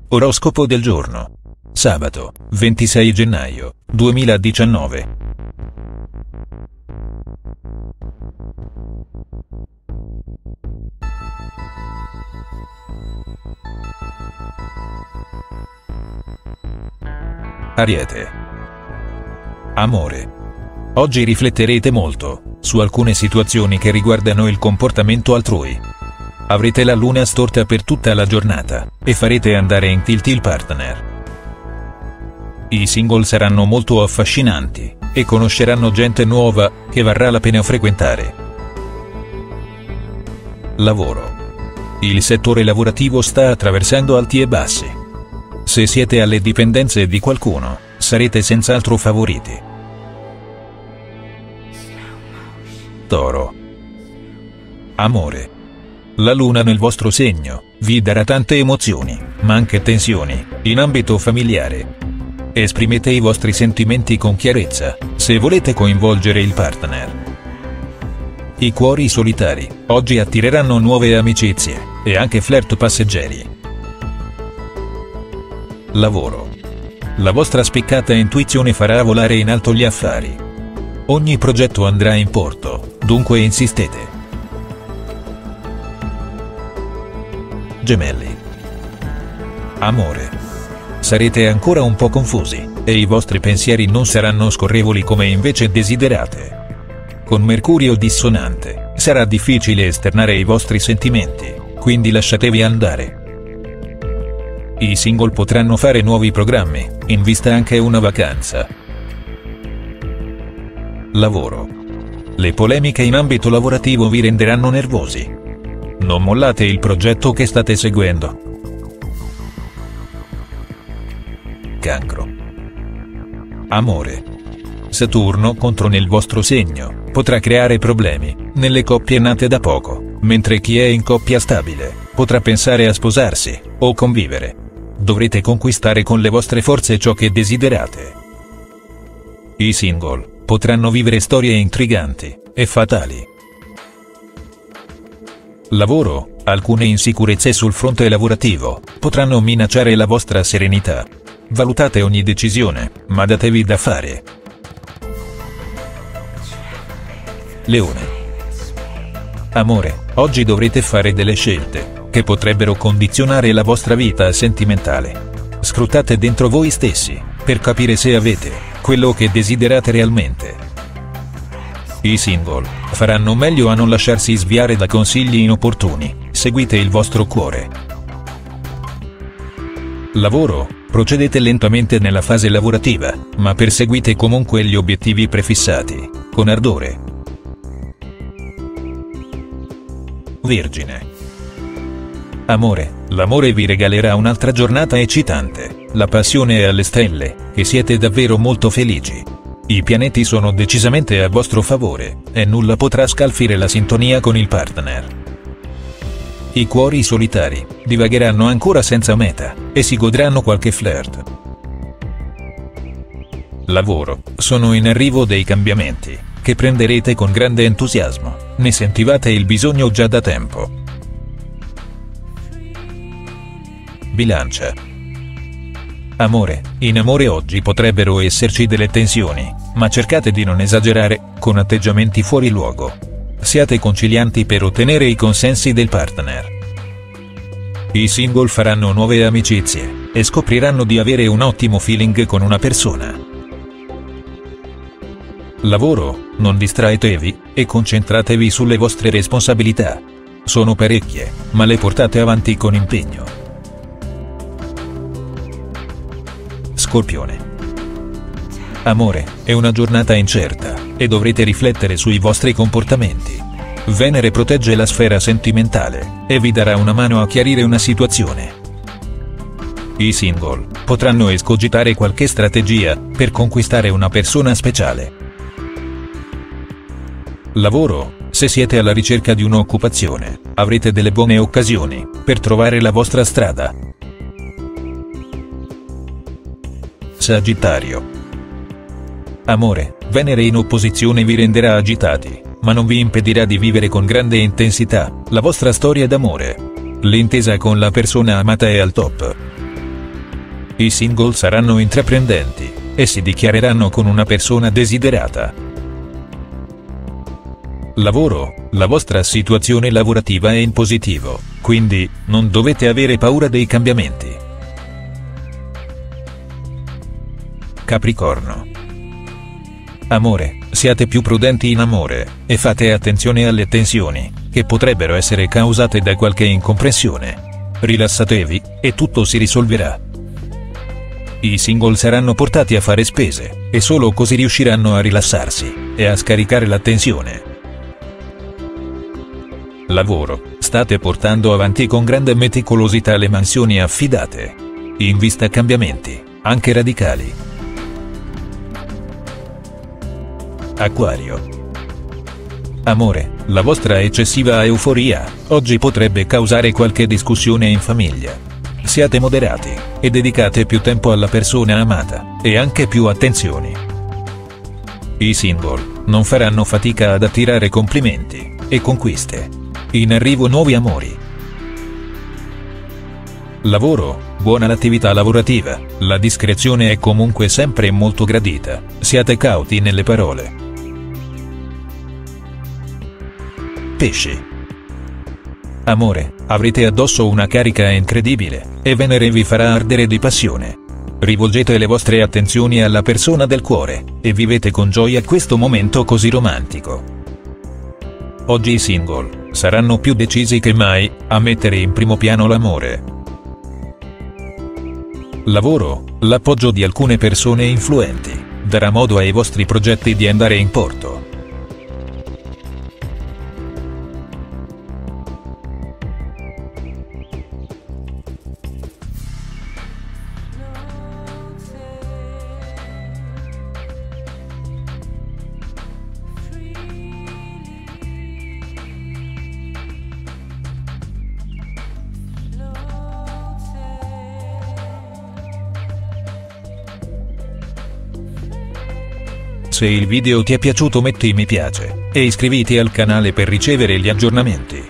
Oroscopo del giorno. Sabato, 26 gennaio 2019. Ariete. Amore. Oggi rifletterete molto su alcune situazioni che riguardano il comportamento altrui. Avrete la luna storta per tutta la giornata e farete andare in tilt il partner. I single saranno molto affascinanti e conosceranno gente nuova che varrà la pena frequentare. Lavoro. Il settore lavorativo sta attraversando alti e bassi. Se siete alle dipendenze di qualcuno, sarete senz'altro favoriti. Toro. Amore. La luna nel vostro segno vi darà tante emozioni, ma anche tensioni, in ambito familiare. Esprimete i vostri sentimenti con chiarezza, se volete coinvolgere il partner. I cuori solitari, oggi attireranno nuove amicizie, e anche flirt passeggeri. Lavoro. La vostra spiccata intuizione farà volare in alto gli affari. Ogni progetto andrà in porto, dunque insistete. Gemelli. Amore. Sarete ancora un po' confusi, e i vostri pensieri non saranno scorrevoli come invece desiderate. Con Mercurio dissonante, sarà difficile esternare i vostri sentimenti, quindi lasciatevi andare. I single potranno fare nuovi programmi, in vista anche una vacanza. Lavoro. Le polemiche in ambito lavorativo vi renderanno nervosi. Non mollate il progetto che state seguendo. Cancro. Amore. Saturno contro nel vostro segno potrà creare problemi nelle coppie nate da poco, mentre chi è in coppia stabile potrà pensare a sposarsi o convivere. Dovrete conquistare con le vostre forze ciò che desiderate. I single potranno vivere storie intriganti e fatali. Lavoro. Alcune insicurezze sul fronte lavorativo potranno minacciare la vostra serenità. Valutate ogni decisione, ma datevi da fare. Leone. Amore. Oggi dovrete fare delle scelte che potrebbero condizionare la vostra vita sentimentale. Scrutate dentro voi stessi per capire se avete quello che desiderate realmente. I single faranno meglio a non lasciarsi sviare da consigli inopportuni, seguite il vostro cuore. Lavoro. Procedete lentamente nella fase lavorativa, ma perseguite comunque gli obiettivi prefissati, con ardore. Vergine. Amore. L'amore vi regalerà un'altra giornata eccitante, la passione è alle stelle, e siete davvero molto felici. I pianeti sono decisamente a vostro favore, e nulla potrà scalfire la sintonia con il partner. I cuori solitari divagheranno ancora senza meta, e si godranno qualche flirt. Lavoro. Sono in arrivo dei cambiamenti, che prenderete con grande entusiasmo, ne sentivate il bisogno già da tempo. Bilancia. Amore. In amore oggi potrebbero esserci delle tensioni, ma cercate di non esagerare, con atteggiamenti fuori luogo. Siate concilianti per ottenere i consensi del partner. I single faranno nuove amicizie, e scopriranno di avere un ottimo feeling con una persona. Lavoro. Non distraetevi, e concentratevi sulle vostre responsabilità. Sono parecchie, ma le portate avanti con impegno. Scorpione. Amore. È una giornata incerta, e dovrete riflettere sui vostri comportamenti. Venere protegge la sfera sentimentale, e vi darà una mano a chiarire una situazione. I single potranno escogitare qualche strategia per conquistare una persona speciale. Lavoro. Se siete alla ricerca di un'occupazione, avrete delle buone occasioni per trovare la vostra strada. Sagittario. Amore. Venere in opposizione vi renderà agitati, ma non vi impedirà di vivere con grande intensità la vostra storia d'amore. L'intesa con la persona amata è al top. I single saranno intraprendenti e si dichiareranno con una persona desiderata. Lavoro: la vostra situazione lavorativa è in positivo, quindi non dovete avere paura dei cambiamenti. Capricorno. Amore: siate più prudenti in amore, e fate attenzione alle tensioni, che potrebbero essere causate da qualche incomprensione. Rilassatevi, e tutto si risolverà. I single saranno portati a fare spese, e solo così riusciranno a rilassarsi, e a scaricare la tensione. Lavoro: state portando avanti con grande meticolosità le mansioni affidate. In vista cambiamenti, anche radicali. Acquario. Amore: la vostra eccessiva euforia oggi potrebbe causare qualche discussione in famiglia. Siate moderati, e dedicate più tempo alla persona amata, e anche più attenzioni. I single non faranno fatica ad attirare complimenti e conquiste. In arrivo nuovi amori. Lavoro: buona l'attività lavorativa, la discrezione è comunque sempre molto gradita, siate cauti nelle parole. Pesci. Amore: avrete addosso una carica incredibile, e Venere vi farà ardere di passione. Rivolgete le vostre attenzioni alla persona del cuore, e vivete con gioia questo momento così romantico. Oggi i single saranno più decisi che mai a mettere in primo piano l'amore. Lavoro: l'appoggio di alcune persone influenti darà modo ai vostri progetti di andare in porto. Se il video ti è piaciuto metti mi piace, e iscriviti al canale per ricevere gli aggiornamenti.